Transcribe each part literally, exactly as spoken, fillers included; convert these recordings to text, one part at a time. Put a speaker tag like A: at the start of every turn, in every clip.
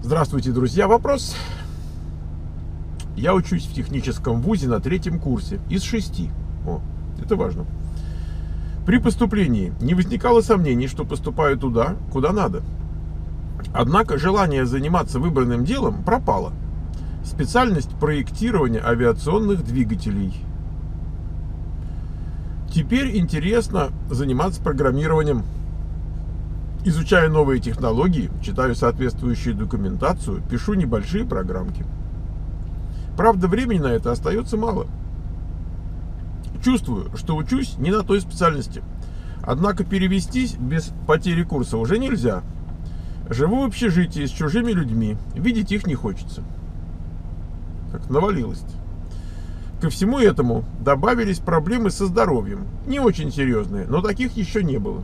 A: Здравствуйте, друзья. Вопрос. Я учусь в техническом вузе на третьем курсе из шести. О, это важно. При поступлении не возникало сомнений, что поступаю туда, куда надо. Однако желание заниматься выбранным делом пропало. Специальность проектирования авиационных двигателей. Теперь интересно заниматься программированием. Изучаю новые технологии, читаю соответствующую документацию, пишу небольшие программки. Правда, времени на это остается мало. Чувствую, что учусь не на той специальности. Однако перевестись без потери курса уже нельзя. Живу в общежитии с чужими людьми, видеть их не хочется. Так навалилось. Ко всему этому добавились проблемы со здоровьем. Не очень серьезные, но таких еще не было.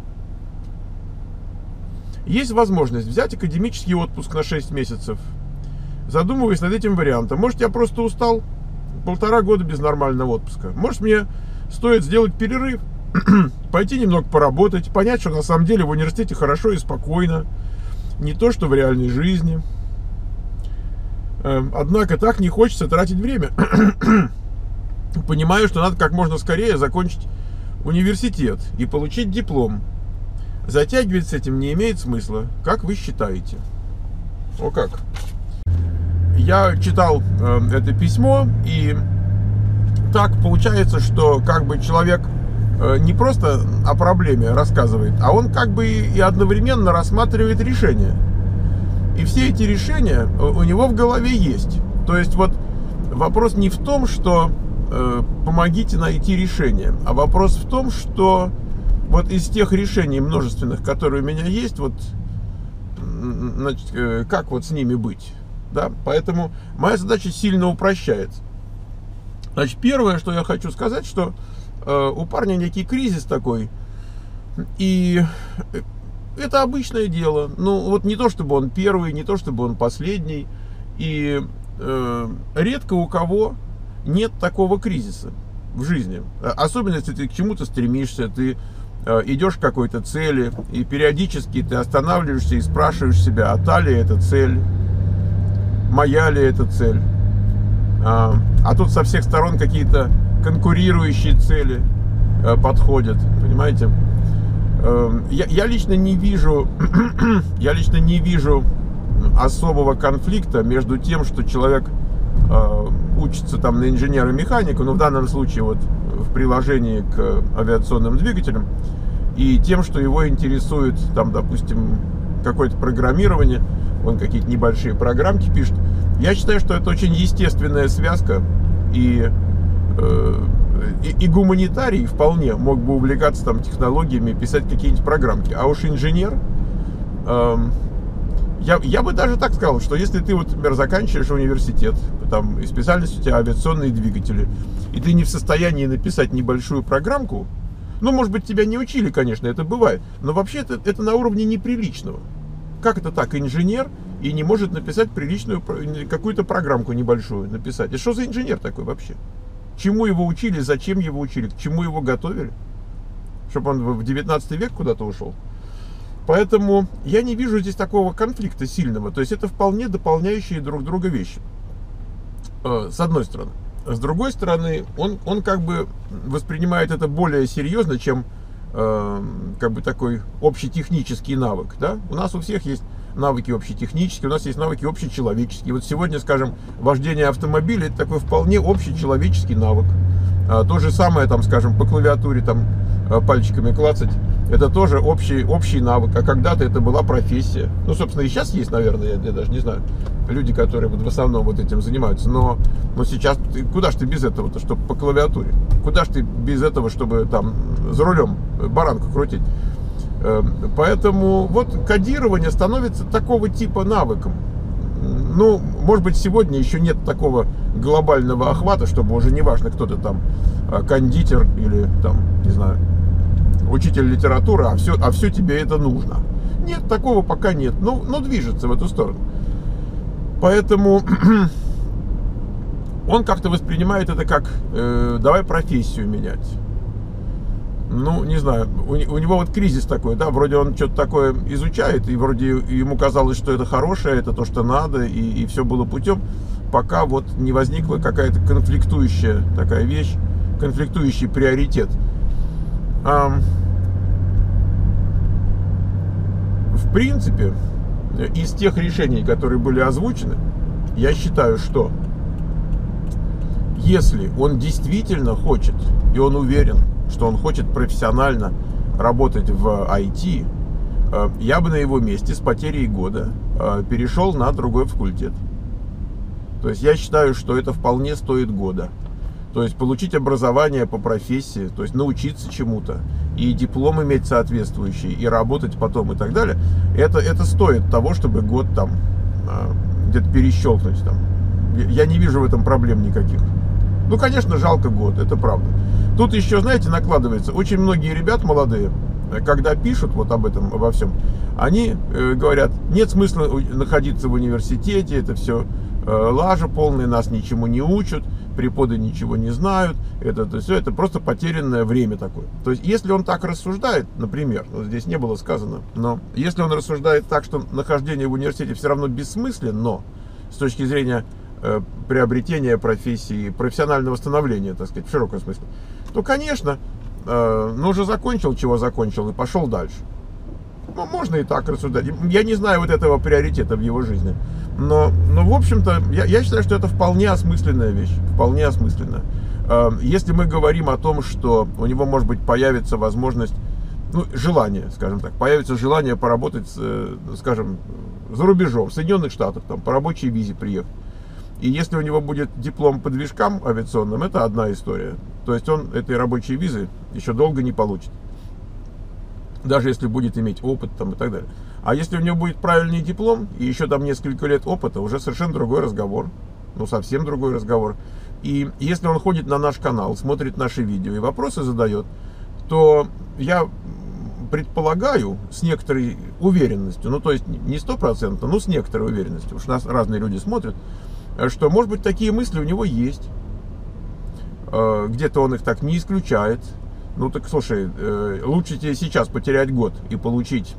A: Есть возможность взять академический отпуск на шесть месяцев. Задумываюсь над этим вариантом. Может, я просто устал? Полтора года без нормального отпуска. Может, мне стоит сделать перерыв, пойти немного поработать, понять, что на самом деле в университете хорошо и спокойно. Не то, что в реальной жизни. Однако так не хочется тратить время. Понимаю, что надо как можно скорее закончить университет и получить диплом. Затягивать с этим не имеет смысла. Как вы считаете? О как. Я читал э, это письмо, и так получается, что как бы человек э, не просто о проблеме рассказывает, а он как бы и одновременно рассматривает решения. И все эти решения у него в голове есть. То есть вот вопрос не в том, что э, помогите найти решение, а вопрос в том, что вот из тех решений множественных, которые у меня есть, вот, значит, э, как вот с ними быть. Да? Поэтому моя задача сильно упрощается. Значит, первое, что я хочу сказать, что э, у парня некий кризис такой, и это обычное дело. Ну, вот не то, чтобы он первый, не то, чтобы он последний, и э, редко у кого нет такого кризиса в жизни. Особенно, если ты к чему-то стремишься, ты э, идешь к какой-то цели, и периодически ты останавливаешься и спрашиваешь себя, а та ли эта цель? Моя ли эта цель? А, а тут со всех сторон какие-то конкурирующие цели э, подходят, понимаете? Э, я, я лично не вижу, я лично не вижу особого конфликта между тем, что человек э, учится там на инженера-механика, но в данном случае вот в приложении к авиационным двигателям, и тем, что его интересует там, допустим, какое-то программирование. Он какие-то небольшие программки пишет. Я считаю, что это очень естественная связка, и, э, и, и гуманитарий вполне мог бы увлекаться там технологиями, писать какие-нибудь программки. А уж инженер, э, я, я бы даже так сказал, что если ты, вот, например, заканчиваешь университет, там, и специальность у тебя авиационные двигатели, и ты не в состоянии написать небольшую программку, ну, может быть, тебя не учили, конечно, это бывает, но вообще это, это на уровне неприличного. Как это так, инженер и не может написать приличную какую-то программку небольшую написать? И что за инженер такой вообще? Чему его учили, зачем его учили, к чему его готовили? Чтобы он в девятнадцатый век куда-то ушел? Поэтому я не вижу здесь такого конфликта сильного. То есть это вполне дополняющие друг друга вещи. С одной стороны. С другой стороны, он, он как бы воспринимает это более серьезно, чем как бы такой общетехнический навык, да? У нас у всех есть навыки общетехнические, у нас есть навыки общечеловеческие. Вот сегодня, скажем, вождение автомобиля — это такой вполне общечеловеческий навык. А, то же самое, там, скажем, по клавиатуре там пальчиками клацать, это тоже общий, общий навык. А когда-то это была профессия. Ну, собственно, и сейчас есть, наверное, я, я даже не знаю, люди, которые вот в основном вот этим занимаются. Но, но сейчас ты, куда ж ты без этого-то, чтобы по клавиатуре? Куда ж ты без этого, чтобы там за рулем баранку крутить? Поэтому вот кодирование становится такого типа навыком. Ну, может быть, сегодня еще нет такого глобального охвата, чтобы уже не важно, кто ты там, кондитер или там, не знаю, учитель литературы, а все, а все тебе это нужно. Нет, такого пока нет, но, но движется в эту сторону. Поэтому он как-то воспринимает это как э, давай профессию менять. ну, не знаю, у, у него вот кризис такой, да, вроде он что-то такое изучает, и вроде ему казалось, что это хорошее, это то, что надо, и, и все было путем, пока вот не возникла какая-то конфликтующая такая вещь, конфликтующий приоритет. А, в принципе, из тех решений, которые были озвучены, я считаю, что если он действительно хочет, и он уверен, что он хочет профессионально работать в ай ти, я бы на его месте с потерей года перешел на другой факультет. То есть я считаю, что это вполне стоит года. То есть получить образование по профессии, то есть научиться чему-то, и диплом иметь соответствующий, и работать потом и так далее, это, это стоит того, чтобы год там где-то перещелкнуть там. Я не вижу в этом проблем никаких. Ну, конечно, жалко год, это правда. Тут еще, знаете, накладывается, очень многие ребят молодые, когда пишут вот об этом, обо всем, они э, говорят, нет смысла находиться в университете, это все э, лажа полная, нас ничему не учат, преподы ничего не знают, это, это все, это просто потерянное время такое. То есть, если он так рассуждает, например, вот здесь не было сказано, но если он рассуждает так, что нахождение в университете все равно бессмысленно, с точки зрения э, приобретения профессии, профессионального становления, так сказать, в широком смысле, то, конечно, э, ну, уже закончил, чего закончил, и пошел дальше. Ну, можно и так рассуждать. Я не знаю вот этого приоритета в его жизни. Но, но в общем-то, я, я считаю, что это вполне осмысленная вещь. Вполне осмысленная. Э, если мы говорим о том, что у него, может быть, появится возможность, ну, желание, скажем так, появится желание поработать, с, скажем, за рубежом, в Соединенных Штатах, там, по рабочей визе приехать. И если у него будет диплом по движкам авиационным, это одна история. То есть он этой рабочей визы еще долго не получит. Даже если будет иметь опыт там, и так далее. А если у него будет правильный диплом и еще там несколько лет опыта, уже совершенно другой разговор. Ну, совсем другой разговор. И если он ходит на наш канал, смотрит наши видео и вопросы задает, то я предполагаю с некоторой уверенностью, ну, то есть не стопроцентно, но с некоторой уверенностью, уж нас разные люди смотрят, что, может быть, такие мысли у него есть. Где-то он их так не исключает. Ну, так, слушай, лучше тебе сейчас потерять год и получить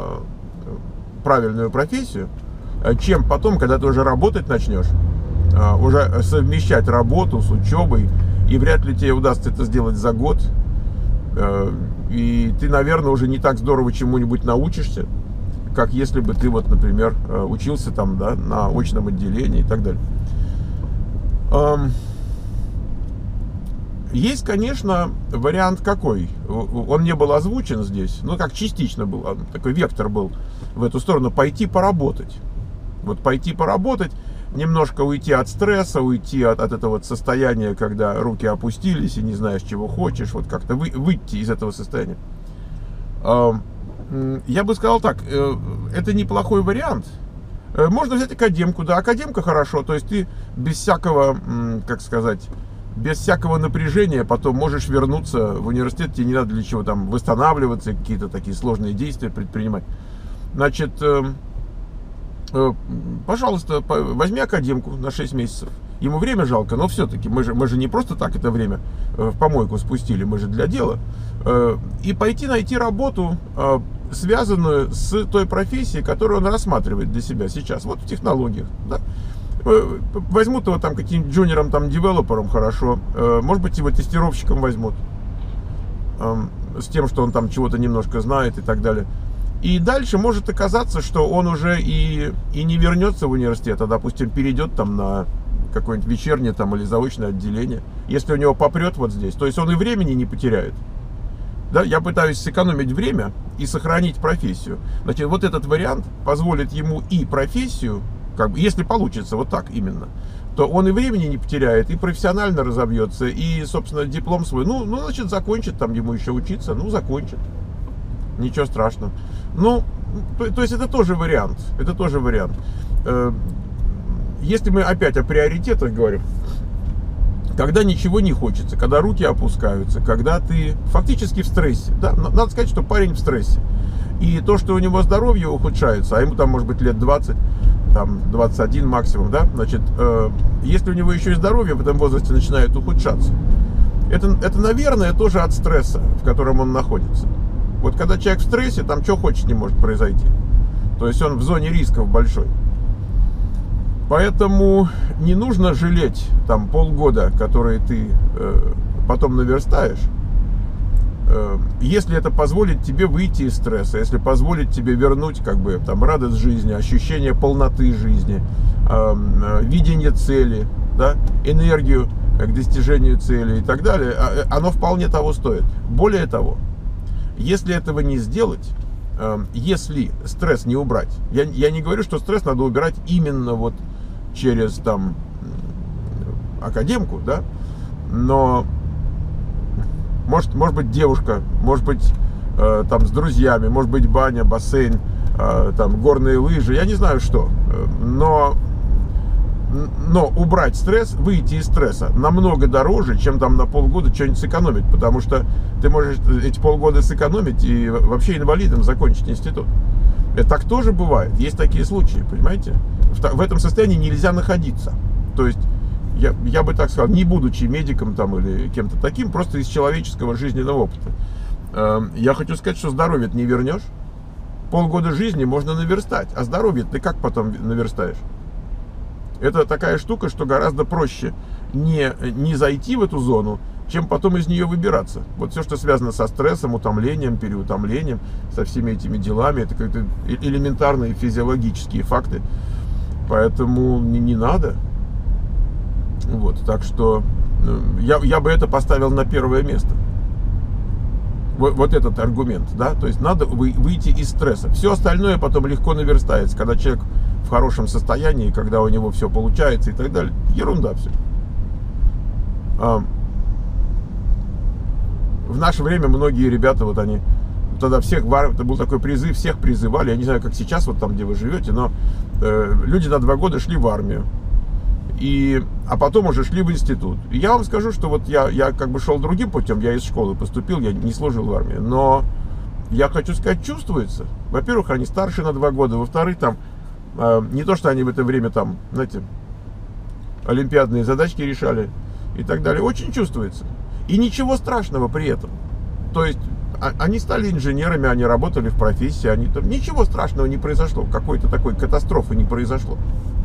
A: правильную профессию, чем потом, когда ты уже работать начнешь, уже совмещать работу с учебой, и вряд ли тебе удастся это сделать за год. И ты, наверное, уже не так здорово чему-нибудь научишься, как если бы ты, вот, например, учился там, да, на очном отделении и так далее. Есть, конечно, вариант какой. Он не был озвучен здесь, ну, как частично был, такой вектор был в эту сторону, пойти поработать. Вот пойти поработать, немножко уйти от стресса, уйти от, от этого вот состояния, когда руки опустились и не знаешь, чего хочешь, вот как-то вы, выйти из этого состояния. Я бы сказал так, это неплохой вариант. Можно взять академку, да, академка хорошо, то есть ты без всякого, как сказать, без всякого напряжения потом можешь вернуться в университет, тебе не надо для чего там восстанавливаться, какие-то такие сложные действия предпринимать. Значит, пожалуйста, возьми академку на шесть месяцев. Ему время жалко, но все-таки мы же, мы же не просто так это время в помойку спустили, мы же для дела. И пойти найти работу, связанную с той профессией, которую он рассматривает для себя сейчас, вот в технологиях. Да? Возьмут его там каким-нибудь джуниором, там, девелопером, хорошо. Может быть, его тестировщиком возьмут. С тем, что он там чего-то немножко знает и так далее. И дальше может оказаться, что он уже и, и не вернется в университет, а, допустим, перейдет там на какое-нибудь вечернее там, или заочное отделение. Если у него попрет вот здесь, то есть он и времени не потеряет. Да, я пытаюсь сэкономить время и сохранить профессию. Значит, вот этот вариант позволит ему и профессию, как бы, если получится вот так именно, то он и времени не потеряет, и профессионально разовьется, и, собственно, диплом свой, ну, ну значит, закончит, там ему еще учиться, ну, закончит. Ничего страшного. Ну, то, то есть это тоже вариант. Это тоже вариант. Если мы опять о приоритетах говорим, когда ничего не хочется, когда руки опускаются, когда ты фактически в стрессе. Да? Надо сказать, что парень в стрессе. И то, что у него здоровье ухудшается, а ему там может быть лет двадцать, там двадцать один максимум, да, значит, если у него еще и здоровье в этом возрасте начинает ухудшаться, Это, это, наверное, тоже от стресса, в котором он находится. Вот когда человек в стрессе, там что хочешь не может произойти. То есть он в зоне рисков большой. Поэтому не нужно жалеть там полгода, которые ты э, потом наверстаешь, э, если это позволит тебе выйти из стресса, если позволит тебе вернуть как бы там радость жизни, ощущение полноты жизни, э, э, видение цели, да, энергию к достижению цели и так далее, оно вполне того стоит. Более того, если этого не сделать, если стресс не убрать, я, я не говорю, что стресс надо убирать именно вот через там академку, да, но может, может быть девушка, может быть э, там с друзьями, может быть баня, бассейн, э, там горные лыжи, я не знаю что, но Но убрать стресс, выйти из стресса намного дороже, чем там на полгода что-нибудь сэкономить. Потому что ты можешь эти полгода сэкономить и вообще инвалидом закончить институт. Это так тоже бывает. Есть такие случаи, понимаете? В этом состоянии нельзя находиться. То есть, я, я бы так сказал, не будучи медиком там или кем-то таким, просто из человеческого жизненного опыта. Я хочу сказать, что здоровье ты не вернешь. Полгода жизни можно наверстать. А здоровье ты как потом наверстаешь? Это такая штука, что гораздо проще не, не зайти в эту зону, чем потом из нее выбираться. Вот все, что связано со стрессом, утомлением, переутомлением, со всеми этими делами, это как-то элементарные физиологические факты. Поэтому не, не надо. Вот, так что я, я бы это поставил на первое место. Вот, вот этот аргумент, да, то есть надо вы, выйти из стресса. Все остальное потом легко наверстается, когда человек в хорошем состоянии, когда у него все получается и так далее. Ерунда все. А, в наше время многие ребята, вот они, тогда всех, это был такой призыв, всех призывали, я не знаю, как сейчас, вот там, где вы живете, но э, люди на два года шли в армию. И, а потом уже шли в институт. И я вам скажу, что вот я, я как бы шел другим путем, я из школы поступил, я не служил в армии. Но я хочу сказать, чувствуется. Во-первых, они старше на два года, во-вторых, там, э, не то, что они в это время там, знаете, олимпиадные задачки решали и так далее, очень чувствуется. И ничего страшного при этом. То есть, а, они стали инженерами, они работали в профессии, они, там, ничего страшного не произошло, какой-то такой катастрофы не произошло.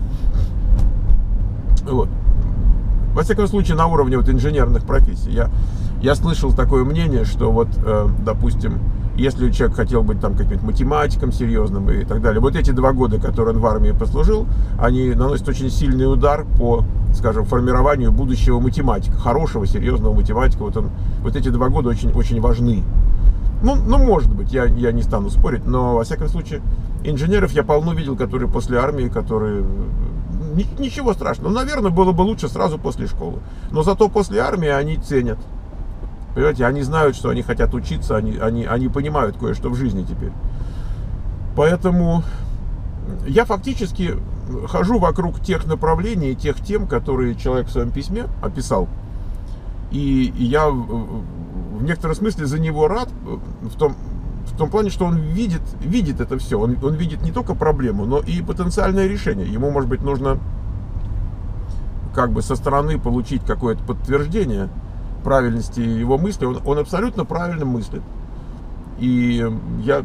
A: Вот. Во всяком случае, на уровне вот инженерных профессий. Я, я слышал такое мнение, что вот, э, допустим, если человек хотел быть там каким-то математиком серьезным и так далее, вот эти два года, которые он в армии послужил, они наносят очень сильный удар по, скажем, формированию будущего математика, хорошего, серьезного математика. Вот, он, вот эти два года очень, очень важны. Ну, ну, может быть, я, я не стану спорить, но, во всяком случае, инженеров я полно видел, которые после армии, которые... Ничего страшного. Наверное, было бы лучше сразу после школы. Но зато после армии они ценят. Понимаете, они знают, что они хотят учиться, они, они, они понимают кое-что в жизни теперь. Поэтому я фактически хожу вокруг тех направлений, тех тем, которые человек в своем письме описал. И, и я в некотором смысле за него рад, в том, в том плане, что он видит, видит это все. Он, он видит не только проблему, но и потенциальное решение. Ему, может быть, нужно как бы со стороны получить какое-то подтверждение правильности его мысли. Он, он абсолютно правильно мыслит. И я,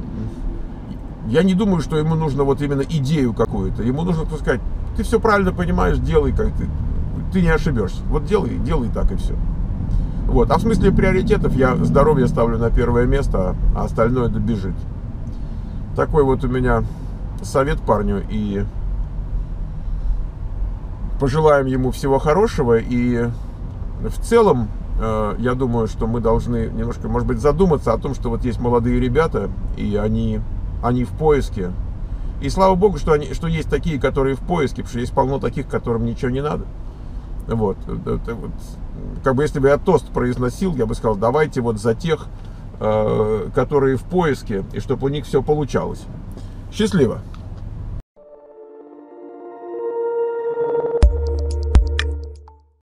A: я не думаю, что ему нужно вот именно идею какую-то. Ему нужно сказать, ты все правильно понимаешь, делай, как ты, ты не ошибешься. Вот делай, делай так и все. Вот. А в смысле приоритетов я здоровье ставлю на первое место, а остальное добежит. Такой вот у меня совет парню. И пожелаем ему всего хорошего. И в целом, э, я думаю, что мы должны немножко, может быть, задуматься о том, что вот есть молодые ребята, и они, они в поиске. И слава богу, что, они, что есть такие, которые в поиске, потому что есть полно таких, которым ничего не надо. Вот. Это вот, как бы если бы я тост произносил, я бы сказал, давайте вот за тех, э, которые в поиске, и чтобы у них все получалось. Счастливо!